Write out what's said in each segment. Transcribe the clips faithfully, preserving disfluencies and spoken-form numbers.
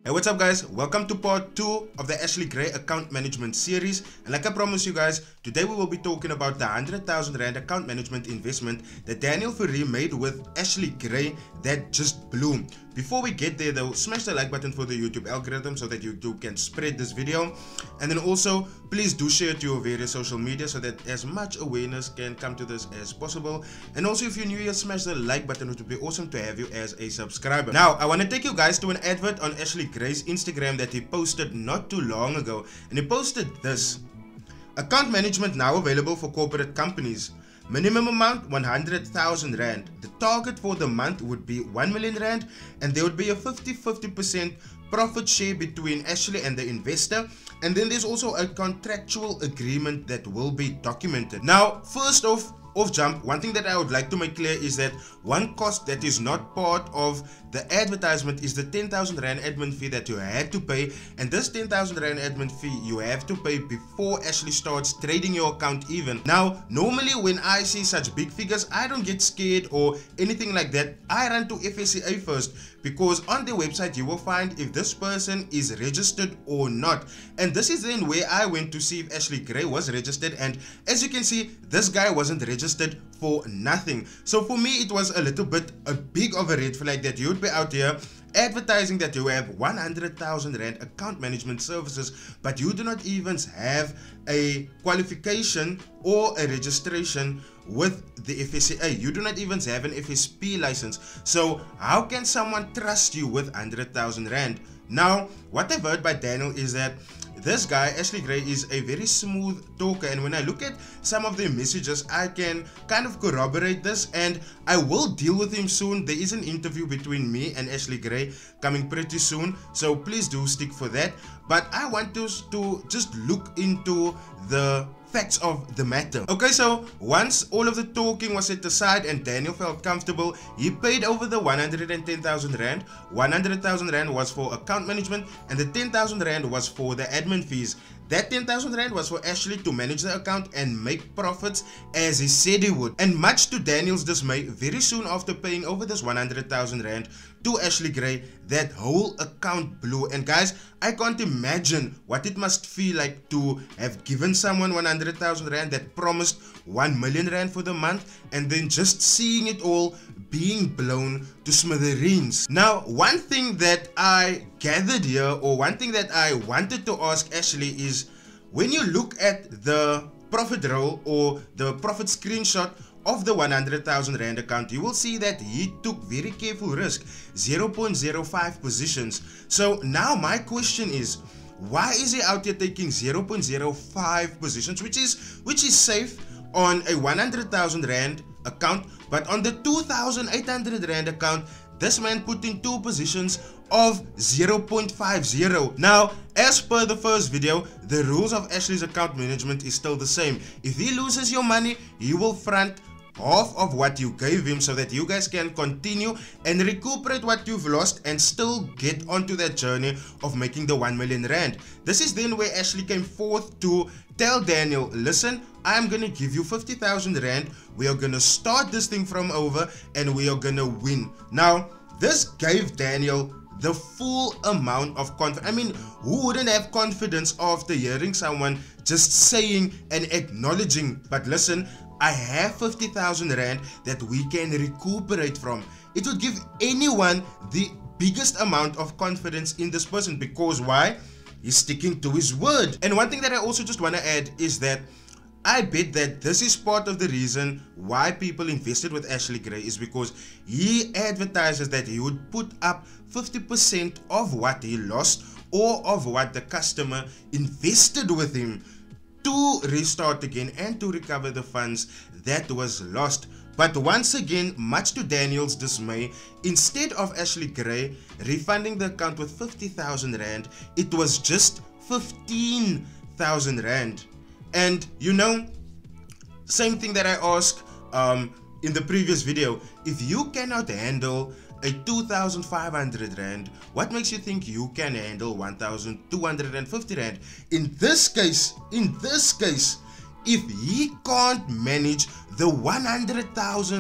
Hey, what's up guys? Welcome to part two of the Ashley Gray account management series, and like I promised you guys, today we will be talking about the one hundred thousand rand account management investment that Daniel Fourie made with Ashley Gray that just blew. Before we get there though, smash the like button for the YouTube algorithm so that YouTube can spread this video, and then also please do share it to your various social media so that as much awareness can come to this as possible. And also if you're new here, smash the like button. It would be awesome to have you as a subscriber. Now I want to take you guys to an advert on Ashley Gray's Instagram that he posted not too long ago, and he posted this: account management now available for corporate companies. Minimum amount one hundred thousand rand. The target for the month would be one million rand, and there would be a fifty fifty percent profit share between Ashley and the investor. And then there's also a contractual agreement that will be documented. Now, first off, off jump, one thing that I would like to make clear is that one cost that is not part of the advertisement is the ten thousand rand admin fee that you had to pay. And this ten thousand rand admin fee you have to pay before Ashley starts trading your account even. Now, normally when I see such big figures, I don't get scared or anything like that. I run to F S C A first, because on their website you will find if this person is registered or not. And this is then where I went to see if Ashley Gray was registered, and as you can see, this guy wasn't registered for nothing. So for me it was a little bit a big of a red flag that you'd be out here advertising that you have one hundred thousand rand account management services, but you do not even have a qualification or a registration with the F S C A. You do not even have an F S P license. So how can someone trust you with one hundred thousand rand? Now, what I've heard by Daniel is that this guy, Ashley Gray, is a very smooth talker, and when I look at some of the messages, I can kind of corroborate this, and I will deal with him soon. There is an interview between me and Ashley Gray coming pretty soon, so please do stick for that. But I want to, to just look into the facts of the matter. Okay, so once all of the talking was set aside and Daniel felt comfortable, he paid over the one hundred ten thousand rand. one hundred thousand rand was for account management, and the ten thousand rand was for the admin fees. That ten thousand rand was for Ashley to manage the account and make profits as he said he would. And much to Daniel's dismay, very soon after paying over this one hundred thousand rand to Ashley Gray, that whole account blew. And guys, I can't imagine what it must feel like to have given someone one hundred thousand rand that promised one million rand for the month, and then just seeing it all being blown to smithereens. Now, one thing that I gathered here, or one thing that I wanted to ask Ashley is, when you look at the profit roll or the profit screenshot of the one hundred thousand rand account, you will see that he took very careful risk, zero point zero five positions. So now my question is, why is he out here taking zero point zero five positions, which is which is safe on a one hundred thousand rand account, but on the two thousand eight hundred rand account, this man put in two positions of zero point five zero. Now, as per the first video, the rules of Ashley's account management is still the same. If he loses your money, he will front half of what you gave him so that you guys can continue and recuperate what you've lost and still get onto that journey of making the one million rand. This is then where Ashley came forth to tell Daniel, listen, I'm gonna give you fifty thousand rand, we are gonna start this thing from over and we are gonna win. Now, this gave Daniel the full amount of confidence. I mean, who wouldn't have confidence after hearing someone just saying and acknowledging, but listen, I have fifty thousand rand that we can recuperate from. It would give anyone the biggest amount of confidence in this person, because why? He's sticking to his word. And one thing that I also just want to add is that I bet that this is part of the reason why people invested with Ashley Gray, is because he advertises that he would put up fifty percent of what he lost or of what the customer invested with him to restart again and to recover the funds that was lost. But once again, much to Daniel's dismay, instead of Ashley Gray refunding the account with fifty thousand rand, it was just fifteen thousand rand. And you know, same thing that I asked um, in the previous video, if you cannot handle a two thousand five hundred rand, what makes you think you can handle one thousand two hundred fifty rand? In this case, in this case, if he can't manage the one hundred thousand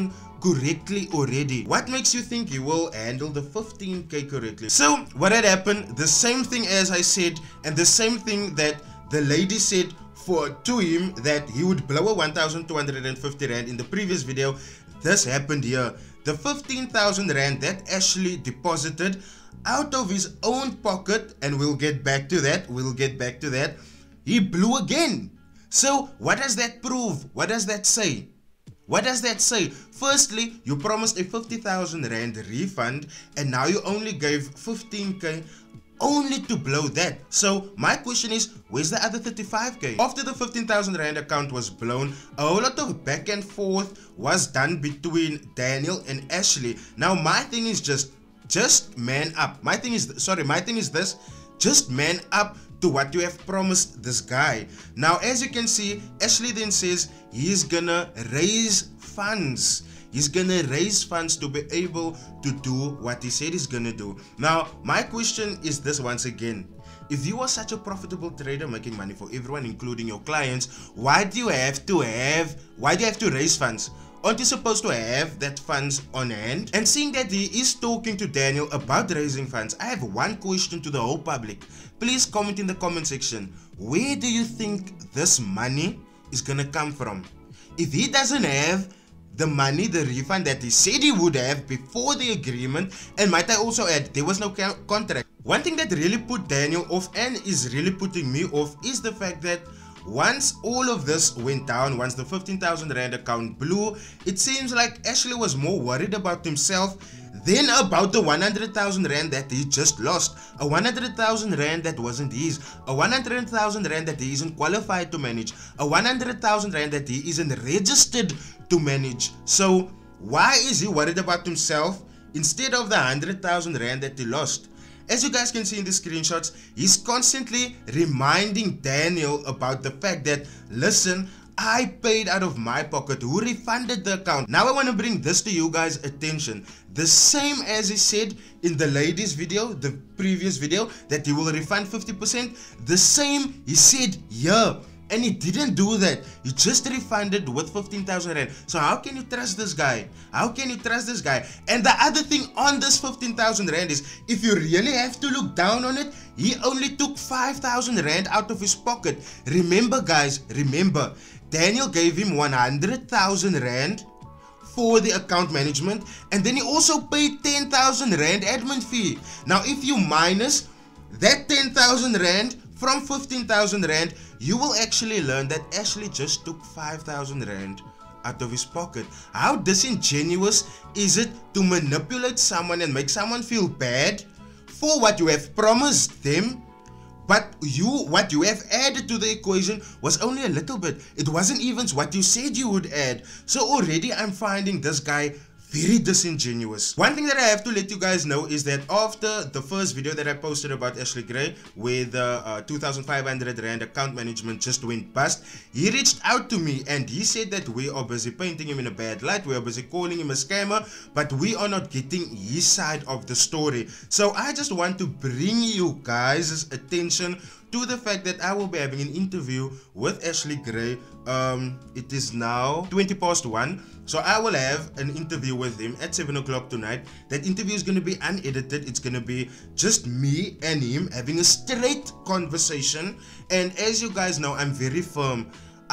correctly already. What makes you think he will handle the fifteen K correctly? So what had happened, the same thing as I said, and the same thing that the lady said for to him, that he would blow a one thousand two hundred fifty rand in the previous video. This happened here. The fifteen thousand rand that Ashley deposited out of his own pocket, and we'll get back to that, we'll get back to that, he blew again. So what does that prove? What does that say? What does that say? Firstly, you promised a fifty thousand rand refund, and now you only gave fifteen K only to blow that. So my question is, where's the other thirty-five K? After the fifteen thousand rand account was blown, a whole lot of back and forth was done between Daniel and Ashley. Now my thing is just, just man up. My thing is, sorry, my thing is this, just man up to what you have promised this guy. Now as you can see, Ashley then says he's gonna raise funds. He's gonna raise funds to be able to do what he said he's gonna do. Now, my question is this once again. If you are such a profitable trader making money for everyone, including your clients, why do you have to have, why do you have to raise funds? Aren't you supposed to have that funds on hand? And seeing that he is talking to Daniel about raising funds, I have one question to the whole public. Please comment in the comment section. Where do you think this money is gonna come from? If he doesn't have the money, the refund that he said he would have before the agreement, and might I also add, there was no contract. One thing that really put Daniel off and is really putting me off is the fact that once all of this went down, once the fifteen thousand rand account blew, it seems like Ashley was more worried about himself than about the one hundred thousand rand that he just lost. A one hundred thousand rand that wasn't his. A one hundred thousand rand that he isn't qualified to manage. A one hundred thousand rand that he isn't registered to manage. So why is he worried about himself instead of the one hundred thousand rand that he lost? As you guys can see in the screenshots, he's constantly reminding Daniel about the fact that, listen, I paid out of my pocket. Who refunded the account? Now I want to bring this to you guys' attention. The same as he said in the ladies video, the previous video, that he will refund fifty percent. The same he said here. And he didn't do that. He just refunded with fifteen thousand rand. So how can you trust this guy? How can you trust this guy? And the other thing on this fifteen thousand rand is, if you really have to look down on it, he only took five thousand rand out of his pocket. Remember guys, remember, Daniel gave him one hundred thousand rand for the account management, and then he also paid ten thousand rand admin fee. Now if you minus that ten thousand rand from fifteen thousand rand, you will actually learn that Ashley just took five thousand rand out of his pocket. How disingenuous is it to manipulate someone and make someone feel bad for what you have promised them, but you, what you have added to the equation was only a little bit. It wasn't even what you said you would add. So already I'm finding this guy very disingenuous. One thing that I have to let you guys know is that after the first video that I posted about Ashley Gray, where the uh, two thousand five hundred rand account management just went bust, he reached out to me and he said that we are busy painting him in a bad light, we are busy calling him a scammer, but we are not getting his side of the story. So I just want to bring you guys' attention to the fact that I will be having an interview with Ashley Gray. Um, it is now twenty past one. So I will have an interview with him at seven o'clock tonight. That interview is going to be unedited. It's going to be just me and him having a straight conversation. And as you guys know, I'm very firm.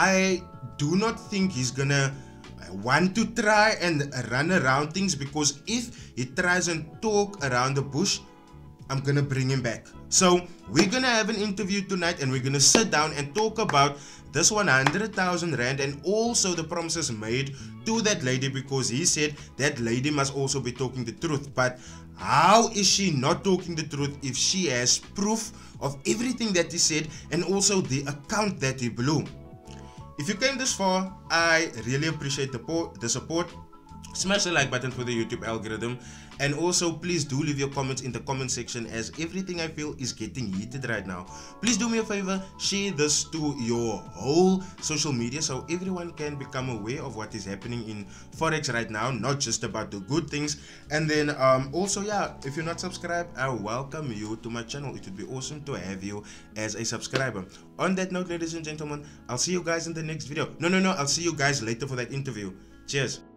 I do not think he's going to want to try and run around things, because if he tries and talk around the bush, I'm gonna bring him back. So we're gonna have an interview tonight and we're gonna sit down and talk about this one hundred thousand rand and also the promises made to that lady, because he said that lady must also be talking the truth. But how is she not talking the truth if she has proof of everything that he said and also the account that he blew? If you came this far, I really appreciate the, the support. Smash the like button for the YouTube algorithm, and also please do leave your comments in the comment section, as everything I feel is getting heated right now. Please do me a favor, share this to your whole social media so everyone can become aware of what is happening in Forex right now, not just about the good things. And then um also, yeah, if you're not subscribed, I welcome you to my channel. It would be awesome to have you as a subscriber. On that note, ladies and gentlemen, I'll see you guys in the next video. No no no I'll see you guys later for that interview. Cheers.